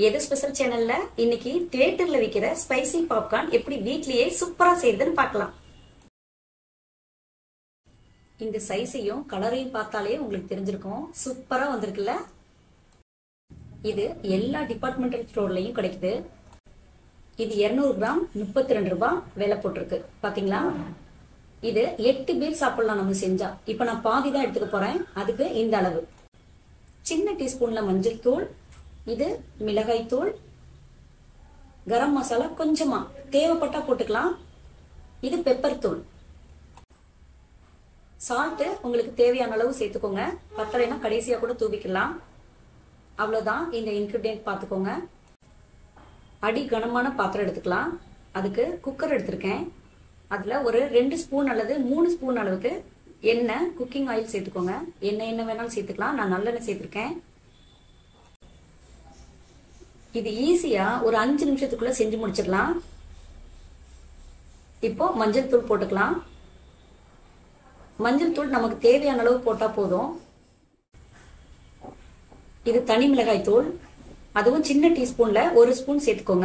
எது ஸ்பெஷல் சேனல்ல இன்னைக்கு தியேட்டர்ல விக்கிற ஸ்பைசி பாப்கார்ன் எப்படி வீட்லயே சூப்பரா செய்யறதுன்னு பார்க்கலாம். இந்த சைஸையும் கலரையும் பார்த்தாலே உங்களுக்கு தெரிஞ்சிருக்கும். சூப்பரா வந்திருக்குல்ல. இது எல்லா டிபார்ட்மெண்டல் ஸ்டோர்லயும் கிடைக்குது. இது 200 கிராம் 32 ரூபாய் விலை போட்டிருக்கு. பாத்தீங்களா? இது 8 பேர் சாப்பிடலாம் நம்ம செஞ்சா. இப்ப நான் பாதி தான் எடுத்துக்க போறேன். அதுக்கு இந்த அளவு. சின்ன டீஸ்பூன்ல மஞ்சள் தூள், இது மிளகாய் தூள், கரம் மசாலா கொஞ்சமா தேவைப்பட்டா போட்டுக்கலாம். இது பெப்பர் தூள். சால்ட் உங்களுக்கு தேவையான அளவு சேர்த்துக்கோங்க. பத்தலைனா கடைசியா கூட தூவிக்கலாம். அவ்வளவுதான். இந்த இன்கிரிடியன்ட் பார்த்துக்கோங்க. அடி கனமான பாத்திரம் எடுத்துக்கலாம். அதுக்கு குக்கர் எடுத்திருக்கேன். அதுல ஒரு 2 ஸ்பூன் அல்லது 3 ஸ்பூன் அளவுக்கு எண்ணெய், குக்கிங் ஆயில் சேர்த்துக்கோங்க. என்ன வேணாலும் சேர்த்துக்கலாம். நான் நல்லெண்ணெய் சேர்த்திருக்கேன். இது ஈஸியா ஒரு 5 நிமிஷத்துக்குள்ள செஞ்சு முடிச்சிடலாம். இப்போ மஞ்சள் தூள் போட்டுக்கலாம். மஞ்சள் தூள் நமக்கு தேவையான அளவு போட்டா போதும். இது தனி மிளகாய் தூள், அதுவும் சின்ன டீஸ்பூன்ல 1 ஸ்பூன் சேர்த்துக்கோங்க.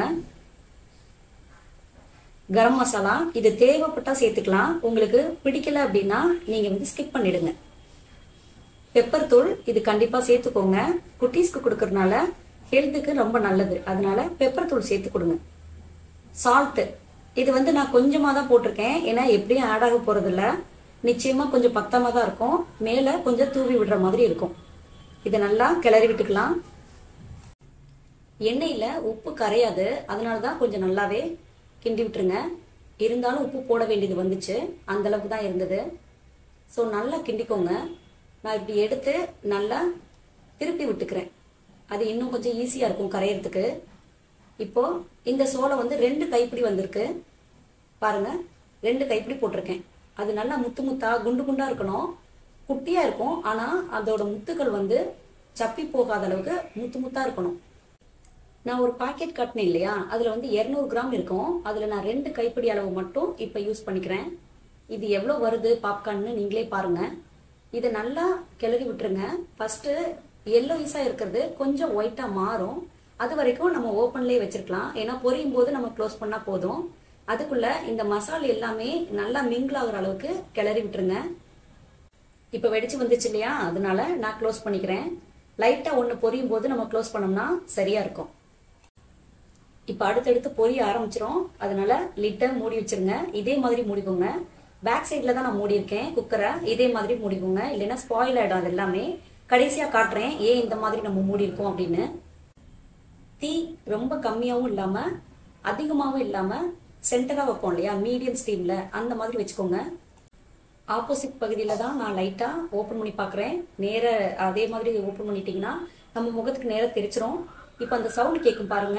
கரம் மசாலா இது தேவைப்பட்டா சேர்த்துக்கலாம். உங்களுக்கு பிடிக்கல அப்படின்னா நீங்க ஸ்கிப் பண்ணிடுங்க. பெப்பர் தூள் இது கண்டிப்பா சேர்த்துக்கோங்க. குட்டீஸ்க்கு கொடுக்கறதுனால ஹெல்த்துக்கு ரொம்ப நல்லது. அதனால பெப்பர் தூள் சேர்த்து கொடுங்க. சால்ட் இது நான் கொஞ்சமா தான் போட்டிருக்கேன். ஏன்னா எப்படியும் ஆட் ஆக போறது இல்ல. நிச்சயமா கொஞ்சம் பத்தமா தான் இருக்கும். மேல கொஞ்சம் தூவி விடுற மாதிரி இருக்கும். இதை நல்லா கிளறி விட்டுக்கலாம். எண்ணெயில உப்பு கரையாது. அதனாலதான் கொஞ்சம் நல்லாவே கிண்டி விட்டுருங்க. இருந்தாலும் உப்பு போட வேண்டியது வந்துச்சு. அந்த அளவுக்கு தான் இருந்தது. ஸோ நல்லா கிண்டிக்கோங்க. நான் இப்படி எடுத்து நல்லா திருப்பி விட்டுக்கிறேன். அது இன்னும் கொஞ்சம் ஈஸியா இருக்கும் கரையறதுக்கு. இப்போ இந்த சோளை 2 கைப்பிடி வந்திருக்கு பாருங்க. 2 கைப்பிடி போட்டிருக்கேன். அது நல்லா முத்து முத்தா குண்டு குண்டா இருக்கணும். குட்டியா இருக்கும். ஆனா அதோட முத்துக்கள் சப்பி போகாத அளவுக்கு முத்து முத்தா இருக்கணும். நான் ஒரு பாக்கெட் காட்டினேன் இல்லையா, அதுல 200 கிராம் இருக்கும். அதுல நான் 2 கைப்பிடி அளவு மட்டும் இப்ப யூஸ் பண்ணிக்கிறேன். இது எவ்வளவு வருது பாப்கார்ன்னு நீங்களே பாருங்க. இதை நல்லா கிளறி விட்டுருங்க. ஃபர்ஸ்ட் எல்லோயிஸா இருக்கிறது கொஞ்சம் ஒயிட்டா மாறும். அது வரைக்கும் நம்ம ஓப்பன்லயே வச்சிருக்கலாம். ஏன்னா பொரியும் போது நம்ம க்ளோஸ் பண்ணா போதும். அதுக்குள்ள இந்த மசாலா எல்லாமே நல்லா மிங்கிள் ஆகுற அளவுக்கு கிளறி விட்டுருங்க. இப்ப வெடிச்சு வந்துச்சு இல்லையா, அதனால நான் க்ளோஸ் பண்ணிக்கிறேன். லைட்டா ஒண்ணு பொரியும் போது நம்ம க்ளோஸ் பண்ணோம்னா சரியா இருக்கும். இப்ப அடுத்தடுத்து பொரிய ஆரம்பிச்சிரும். அதனால லிட்டை மூடி வச்சிருங்க. இதே மாதிரி மூடிக்கோங்க. பேக் சைட்ல தான் நான் மூடி இருக்கேன் குக்கரை. இதே மாதிரி மூடிக்கோங்க, இல்லைன்னா ஸ்பாயில் ஆயிடும். அது எல்லாமே கடைசியா காட்டுறேன் ஏன் இந்த மாதிரி நம்ம மூடி இருக்கோம் அப்படின்னு. தீ ரொம்ப கம்மியாவும் இல்லாம அதிகமாவும் இல்லாம சென்டரா வைப்போம் இல்லையா, மீடியம் ஸ்டீம்ல, அந்த மாதிரி வச்சுக்கோங்க. ஆப்போசிட் பகுதியில தான் நான் லைட்டா ஓபன் பண்ணி பாக்குறேன். நேர அதே மாதிரி ஓபன் பண்ணிட்டீங்கன்னா நம்ம முகத்துக்கு நேர தெரிச்சிரும். இப்ப அந்த சவுண்ட் கேட்கும் பாருங்க.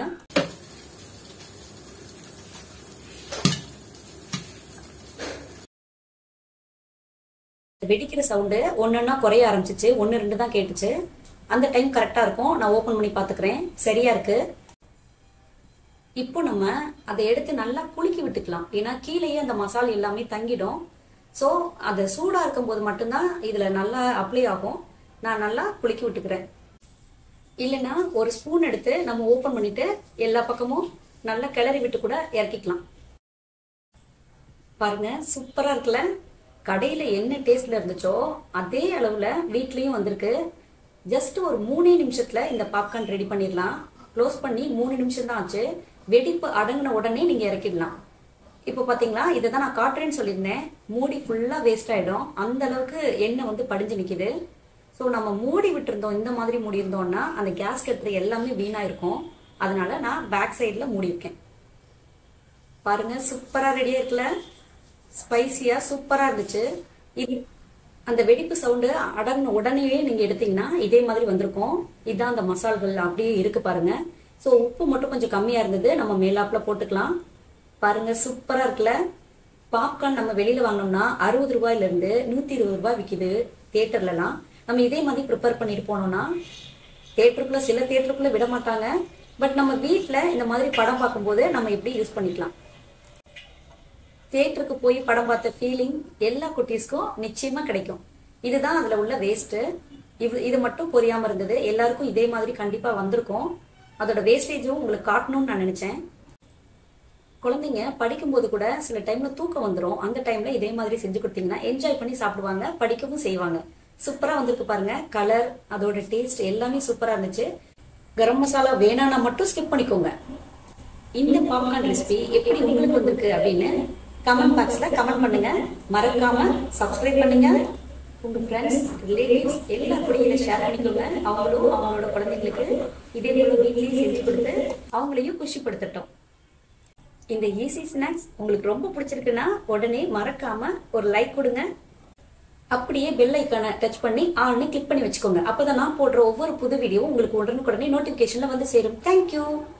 வெடிக்கிற சவுண்டு ஒன்னொன்னா குறைய ஆரம்பிச்சிச்சு. 1, 2 தான் கேட்டுச்சு. அந்த டைம் கரெக்டா இருக்கும். நான் ஓபன் பண்ணி பாத்துக்கிறேன். சரியா இருக்கு. இப்போ நம்ம அதை எடுத்து நல்லா குலுக்கி விட்டுக்கலாம். ஏன்னா கீழேயே அந்த மசாலா எல்லாமே தங்கிடும். ஸோ அது சூடா இருக்கும் போது மட்டும்தான் இதுல நல்லா அப்ளை ஆகும். நான் நல்லா குலுக்கி விட்டுக்கிறேன். இல்லைன்னா ஒரு ஸ்பூன் எடுத்து நம்ம ஓபன் பண்ணிட்டு எல்லா பக்கமும் நல்லா கிளறி விட்டு கூட இறக்கிக்கலாம். பாருங்க, சூப்பரா இருக்குல்ல. கடையில என்ன டேஸ்ட்ல இருந்துச்சோ அதே அளவுல வீட்லயும் வந்திருக்கு. ஜஸ்ட் ஒரு 3 நிமிஷத்துல இந்த பாப்கார்ன் ரெடி பண்ணிடலாம். க்ளோஸ் பண்ணி 3 நிமிஷம் தான் ஆச்சு. வெடிப்பு அடங்கின உடனே நீங்க இறக்கிடலாம். இப்ப பாத்தீங்களா, இதை தான் நான் காட்டுறேன்னு சொல்லியிருந்தேன். மூடி ஃபுல்லா வேஸ்ட் ஆயிடும். அந்த அளவுக்கு எண்ணெய் படிஞ்சு நிக்குது. ஸோ நம்ம மூடி விட்டுருந்தோம், இந்த மாதிரி மூடி இருந்தோம்னா அந்த கேஸ் கட்டுற எல்லாமே வீணா இருக்கும். அதனால நான் பேக் சைட்ல மூடி இருக்கேன். பாருங்க, சூப்பரா ரெடியா இருக்குல்ல. ஸ்பைசியா சூப்பரா இருந்துச்சு. இது அந்த வெடிப்பு சவுண்டு அடங்கின உடனே நீங்க எடுத்தீங்கன்னா இதே மாதிரி வந்திருக்கும். இதுதான் அந்த மசால்கள் அப்படியே இருக்கு பாருங்க. சோ உப்பு மட்டும் கொஞ்சம் கம்மியா இருந்தது. நம்ம மேலாப்ல போட்டுக்கலாம். பாருங்க, சூப்பரா இருக்குல்ல. பாப்கார்ன் நம்ம வெளியில வாங்கினோம்னா 60 ரூபாயில இருந்து 120 ரூபாய் விக்குது தியேட்டர்லாம். நம்ம இதே மாதிரி ப்ரிப்பேர் பண்ணிட்டு போனோம்னா தியேட்டருக்குள்ள சில தியேட்டருக்குள்ள விட மாட்டாங்க. பட் நம்ம வீட்டுல இந்த மாதிரி படம் பார்க்கும்போது நம்ம இப்படி யூஸ் பண்ணிக்கலாம். தியேட்டருக்கு போய் படம் பார்த்த ஃபீலிங் எல்லா குட்டீஸ்க்கும் நிச்சயமா கிடைக்கும். இதுதான் அதுல உள்ள வேஸ்ட். இது மட்டும் பொரியாம இருந்தது. எல்லாருக்கும் இதே மாதிரி கண்டிப்பா வந்திருக்கும். அதோட வேஸ்டேஜும் உங்களுக்கு காட்டணும்னு நான் நினைச்சேன். குழந்தைங்க படிக்கும்போது கூட சில டைம்ல தூக்கம் வந்துடும். அந்த டைம்ல இதே மாதிரி செஞ்சு கொடுத்தீங்கன்னா என்ஜாய் பண்ணி சாப்பிடுவாங்க, படிக்கவும் செய்வாங்க. சூப்பரா வந்திருக்கு பாருங்க. கலர், அதோட டேஸ்ட் எல்லாமே சூப்பரா இருந்துச்சு. கரம் மசாலா வேணானா மட்டும் ஸ்கிப் பண்ணிக்கோங்க. இந்த பாப்கார்ன் ரெசிபி எப்படி உங்களுக்கு வந்திருக்கு அப்படின்னு கமெண்ட் பாக்ஸ்ல கமெண்ட் பண்ணுங்க. மறக்காம சப்ஸ்கிரைப் பண்ணுங்க. உங்க ஃப்ரெண்ட்ஸ், ரிலேட்டிவ்ஸ் எல்லா கூடயும் ஷேர் பண்ணிக்கோங்க. அவங்களும் அவங்களோட குழந்தைங்களுக்கு இதே போல வீட்லயும் செஞ்சு கொடுத்து அவங்களையும் குஷிப்படுத்தட்டும். இந்த ஈஸி ஸ்நாக்ஸ் உங்களுக்கு ரொம்ப பிடிச்சிருக்குன்னா உடனே மறக்காம ஒரு லைக் கொடுங்க. அப்படியே பெல் ஐக்கானை டச் பண்ணி ஆல்னு கிளிக் பண்ணி வச்சுக்கோங்க. அப்பதான் நான் போடுற ஒவ்வொரு புது வீடியோவும் உங்களுக்கு உடனுக்குடனே நோட்டிபிகேஷன்ல வந்து சேரும். தேங்க்யூ.